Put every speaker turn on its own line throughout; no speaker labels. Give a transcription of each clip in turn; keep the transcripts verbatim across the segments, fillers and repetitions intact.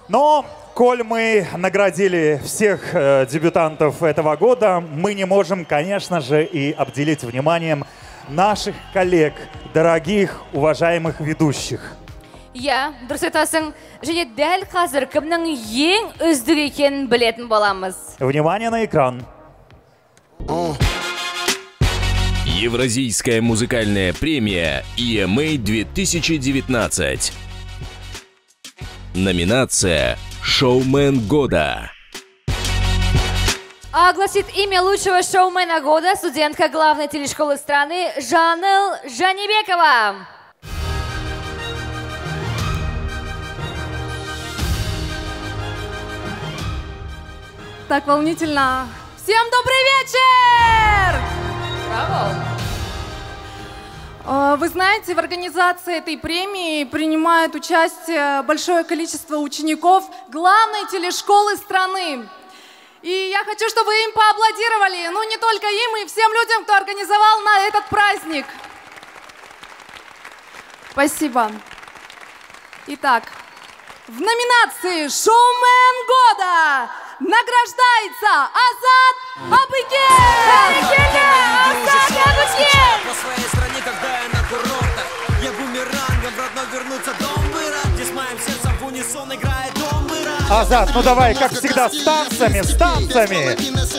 Но, коль мы наградили всех э, дебютантов этого года, мы не можем, конечно же, и обделить вниманием наших коллег, дорогих, уважаемых ведущих.
Я, дұрыс айтасың, және дәл қазір кімнің ең үздік екенін білетін боламыз.
Внимание на экран.
Евразийская музыкальная премия и эм эй две тысячи девятнадцать. Номинация «Шоумен года».
Огласит имя лучшего шоумена года студентка главной телешколы страны Жанел Жанибекова.
Так волнительно. Всем добрый вечер!
Браво!
Вы знаете, в организации этой премии принимает участие большое количество учеников главной телешколы страны. И я хочу, чтобы им поаплодировали. Ну, не только им, и всем людям, кто организовал на этот праздник. Спасибо. Итак, в номинации «Шоумен года» награждается Азат Абыкен! Азат Абыкен!
По своей стране, когда я на курортах, я бумерангом родной вернуться дом бы рад, где с моим сердцем в унисон играет дом бы рад.
Азат, ну давай, как всегда, с танцами, с танцами!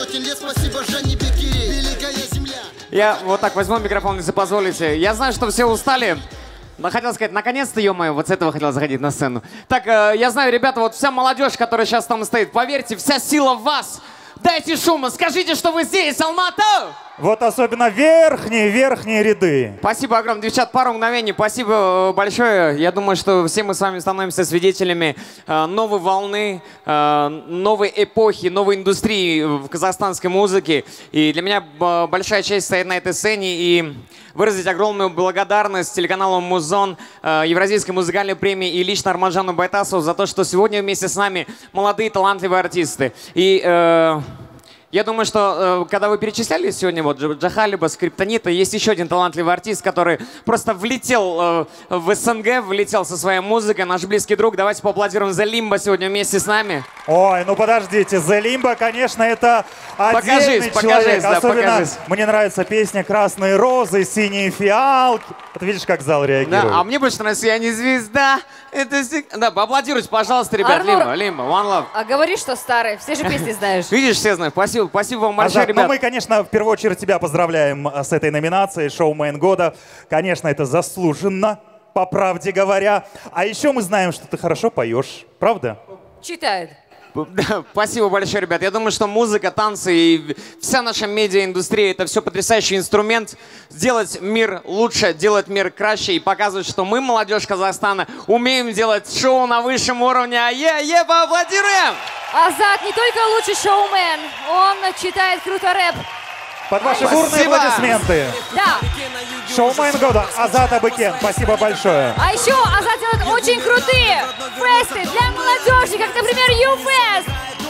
Я вот так возьму микрофон, если позволите. Я знаю, что все устали. Но хотел сказать, наконец-то, ё-моё, вот с этого хотел заходить на сцену. Так, э, я знаю, ребята, вот вся молодежь, которая сейчас там стоит, поверьте, вся сила в вас. Дайте шума, скажите, что вы здесь, Алматы!
Вот особенно верхние, верхние ряды.
Спасибо огромное, девчат, пару мгновений, спасибо большое. Я думаю, что все мы с вами становимся свидетелями э, новой волны, э, новой эпохи, новой индустрии в казахстанской музыке. И для меня большая честь стоять на этой сцене и выразить огромную благодарность телеканалу Музон, э, Евразийской музыкальной премии и лично Арманжану Байтасову за то, что сегодня вместе с нами молодые талантливые артисты. И э, я думаю, что э, когда вы перечисляли сегодня вот Джахалиба, Скриптонита, есть еще один талантливый артист, который просто влетел э, в СНГ, влетел со своей музыкой, наш близкий друг. Давайте поаплодируем за Лимба сегодня вместе с нами.
Ой, ну подождите, The Limbo, конечно, это отдельный
Покажись,
человек.
покажись, да,
Особенно
покажись.
мне нравится песня «Красные розы», «Синие фиалки». Вот видишь, как зал реагирует.
Да, а мне больше нравится «Я не звезда». Это... Да, поаплодируйте, пожалуйста, ребят.
Арнур,
Лимба, Лимба, One Love.
А говоришь, что старый, все же песни знаешь.
Видишь, все знают. Спасибо, спасибо вам большое,
Азат,
ребят.
ну мы, конечно, в первую очередь тебя поздравляем с этой номинацией «Шоумен года». Конечно, это заслуженно, по правде говоря. А еще мы знаем, что ты хорошо поешь, правда?
Читает.
Да, спасибо большое, ребят. Я думаю, что музыка, танцы и вся наша медиаиндустрия — это все потрясающий инструмент сделать мир лучше, делать мир краще и показывать, что мы, молодежь Казахстана, умеем делать шоу на высшем уровне. А е-е, поаплодируем!
Азат не только лучший шоумен, он читает круто рэп.
Под ваши
Спасибо.
бурные аплодисменты.
Да.
«Шоумен года» Азат Абыкен. Спасибо большое.
А еще Азат делает очень крутые фесты для молодежи, как, например, ю-фест.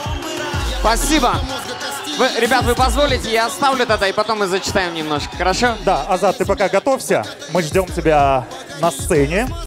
Спасибо. Вы, ребят, вы позволите, я оставлю тогда и потом мы зачитаем немножко, хорошо?
Да, Азат, ты пока готовься. Мы ждем тебя на сцене.